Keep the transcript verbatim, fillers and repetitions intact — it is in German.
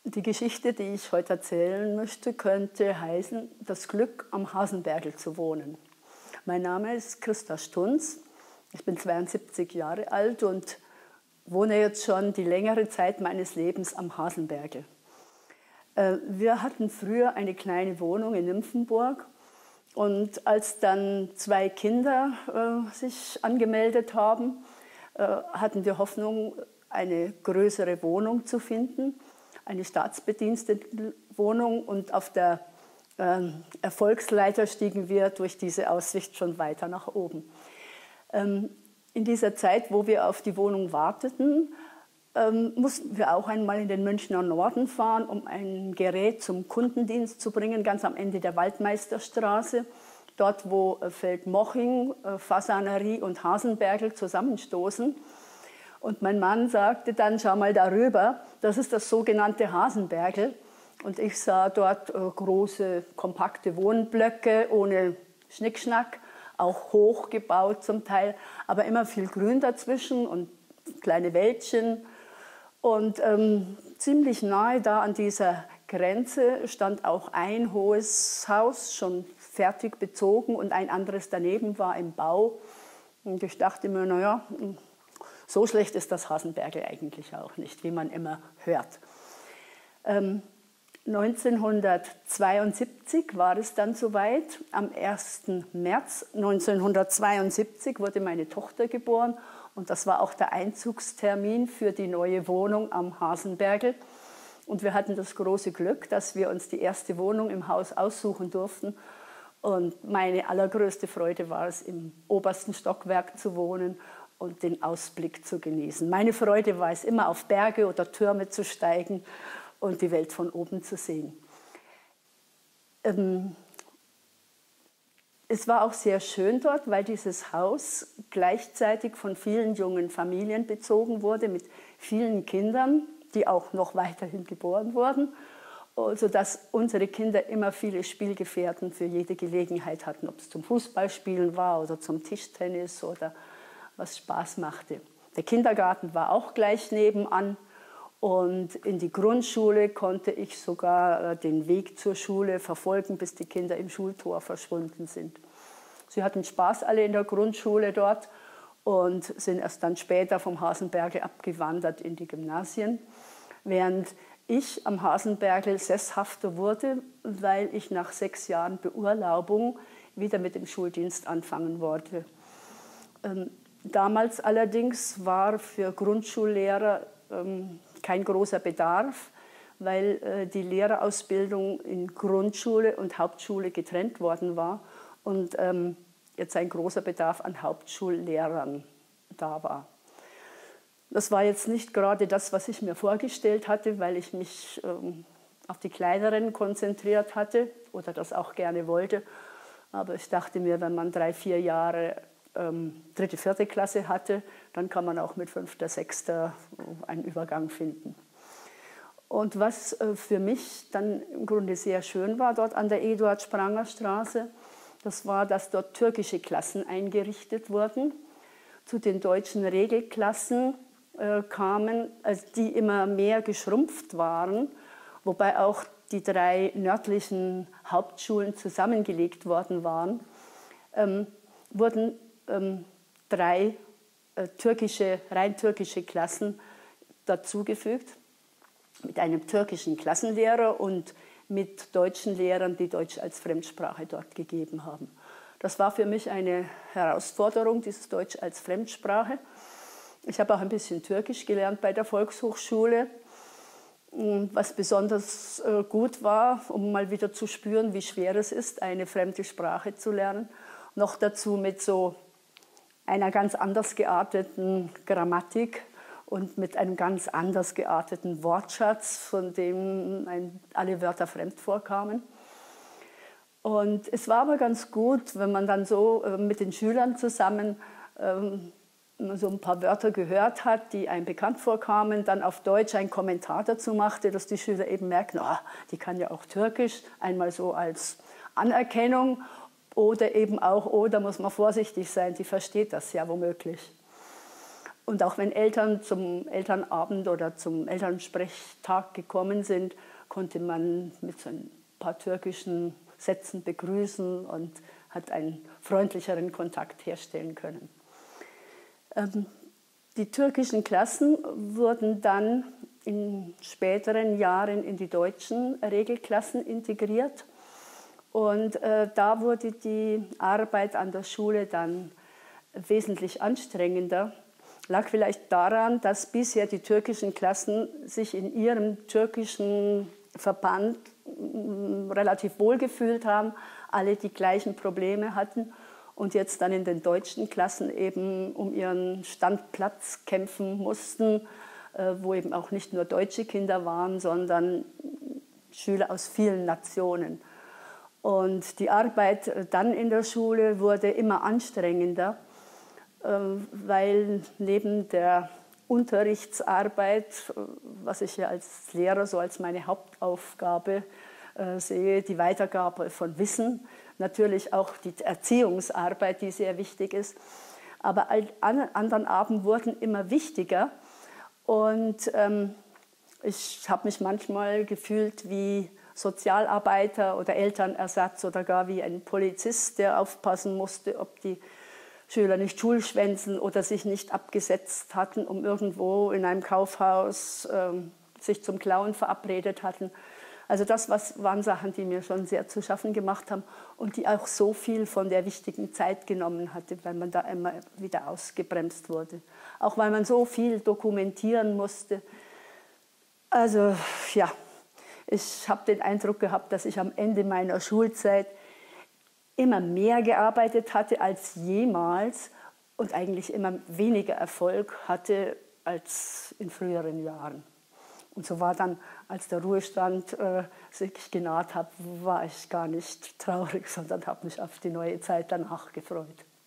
Die Geschichte, die ich heute erzählen möchte, könnte heißen, das Glück, am Hasenbergl zu wohnen. Mein Name ist Christa Stunz, ich bin zweiundsiebzig Jahre alt und wohne jetzt schon die längere Zeit meines Lebens am Hasenbergl. Wir hatten früher eine kleine Wohnung in Nymphenburg und als dann zwei Kinder äh, sich angemeldet haben, äh, hatten wir Hoffnung, eine größere Wohnung zu finden, eine Staatsbedienstetenwohnung, und auf der äh, Erfolgsleiter stiegen wir durch diese Aussicht schon weiter nach oben. Ähm, in dieser Zeit, wo wir auf die Wohnung warteten, ähm, mussten wir auch einmal in den Münchner Norden fahren, um ein Gerät zum Kundendienst zu bringen, ganz am Ende der Waldmeisterstraße, dort wo äh, Feldmoching, äh, Fasanerie und Hasenbergl zusammenstoßen. Und mein Mann sagte dann, schau mal darüber, das ist das sogenannte Hasenbergl. Und ich sah dort äh, große, kompakte Wohnblöcke ohne Schnickschnack, auch hoch gebaut zum Teil, aber immer viel Grün dazwischen und kleine Wäldchen. Und ähm, ziemlich nahe da an dieser Grenze stand auch ein hohes Haus, schon fertig bezogen, und ein anderes daneben war im Bau. Und ich dachte mir, naja, so schlecht ist das Hasenbergl eigentlich auch nicht, wie man immer hört. Ähm, neunzehnhundertzweiundsiebzig war es dann soweit. Am ersten März neunzehnhundertzweiundsiebzig wurde meine Tochter geboren und das war auch der Einzugstermin für die neue Wohnung am Hasenbergl. Und wir hatten das große Glück, dass wir uns die erste Wohnung im Haus aussuchen durften. Und meine allergrößte Freude war es, im obersten Stockwerk zu wohnen und den Ausblick zu genießen. Meine Freude war es, immer auf Berge oder Türme zu steigen und die Welt von oben zu sehen. Ähm, es war auch sehr schön dort, weil dieses Haus gleichzeitig von vielen jungen Familien bezogen wurde, mit vielen Kindern, die auch noch weiterhin geboren wurden, sodass unsere Kinder immer viele Spielgefährten für jede Gelegenheit hatten, ob es zum Fußballspielen war oder zum Tischtennis oder was Spaß machte. Der Kindergarten war auch gleich nebenan und in die Grundschule konnte ich sogar den Weg zur Schule verfolgen, bis die Kinder im Schultor verschwunden sind. Sie hatten Spaß alle in der Grundschule dort und sind erst dann später vom Hasenbergl abgewandert in die Gymnasien, während ich am Hasenbergl sesshafter wurde, weil ich nach sechs Jahren Beurlaubung wieder mit dem Schuldienst anfangen wollte. Ähm, Damals allerdings war für Grundschullehrer ähm, kein großer Bedarf, weil äh, die Lehrerausbildung in Grundschule und Hauptschule getrennt worden war und ähm, jetzt ein großer Bedarf an Hauptschullehrern da war. Das war jetzt nicht gerade das, was ich mir vorgestellt hatte, weil ich mich ähm, auf die Kleineren konzentriert hatte oder das auch gerne wollte. Aber ich dachte mir, wenn man drei, vier Jahre Ähm, dritte, vierte Klasse hatte, dann kann man auch mit fünfter, sechster einen Übergang finden. Und was äh, für mich dann im Grunde sehr schön war dort an der Eduard-Spranger-Straße, das war, dass dort türkische Klassen eingerichtet wurden. Zu den deutschen Regelklassen äh, kamen, also die immer mehr geschrumpft waren, wobei auch die drei nördlichen Hauptschulen zusammengelegt worden waren, ähm, wurden ähm, drei äh, türkische, rein türkische Klassen dazugefügt, mit einem türkischen Klassenlehrer und mit deutschen Lehrern, die Deutsch als Fremdsprache dort gegeben haben. Das war für mich eine Herausforderung, dieses Deutsch als Fremdsprache. Ich habe auch ein bisschen Türkisch gelernt bei der Volkshochschule, was besonders äh, gut war, um mal wieder zu spüren, wie schwer es ist, eine fremde Sprache zu lernen. Noch dazu mit so einer ganz anders gearteten Grammatik und mit einem ganz anders gearteten Wortschatz, von dem ein, alle Wörter fremd vorkamen. Und es war aber ganz gut, wenn man dann so äh, mit den Schülern zusammen ähm, so ein paar Wörter gehört hat, die einem bekannt vorkamen, dann auf Deutsch einen Kommentar dazu machte, dass die Schüler eben merken, oh, die kann ja auch Türkisch, einmal so als Anerkennung. Oder eben auch, oh, da muss man vorsichtig sein, die versteht das ja womöglich. Und auch wenn Eltern zum Elternabend oder zum Elternsprechtag gekommen sind, konnte man mit so ein paar türkischen Sätzen begrüßen und hat einen freundlicheren Kontakt herstellen können. Ähm, die türkischen Klassen wurden dann in späteren Jahren in die deutschen Regelklassen integriert. Und äh, da wurde die Arbeit an der Schule dann wesentlich anstrengender. Lag vielleicht daran, dass bisher die türkischen Klassen sich in ihrem türkischen Verband mh, relativ wohl gefühlt haben, alle die gleichen Probleme hatten und jetzt dann in den deutschen Klassen eben um ihren Standplatz kämpfen mussten, äh, wo eben auch nicht nur deutsche Kinder waren, sondern Schüler aus vielen Nationen. Und die Arbeit dann in der Schule wurde immer anstrengender, weil neben der Unterrichtsarbeit, was ich ja als Lehrer so als meine Hauptaufgabe sehe, die Weitergabe von Wissen, natürlich auch die Erziehungsarbeit, die sehr wichtig ist, aber alle anderen Abend wurden immer wichtiger und ich habe mich manchmal gefühlt wie Sozialarbeiter oder Elternersatz oder gar wie ein Polizist, der aufpassen musste, ob die Schüler nicht Schulschwänzen oder sich nicht abgesetzt hatten, um irgendwo in einem Kaufhaus ähm, sich zum Klauen verabredet hatten. Also das was, waren Sachen, die mir schon sehr zu schaffen gemacht haben und die auch so viel von der wichtigen Zeit genommen hatte, weil man da immer wieder ausgebremst wurde. Auch weil man so viel dokumentieren musste. Also ja. Ich habe den Eindruck gehabt, dass ich am Ende meiner Schulzeit immer mehr gearbeitet hatte als jemals und eigentlich immer weniger Erfolg hatte als in früheren Jahren. Und so war dann, als der Ruhestand äh, sich genaht hat, war ich gar nicht traurig, sondern habe mich auf die neue Zeit danach gefreut.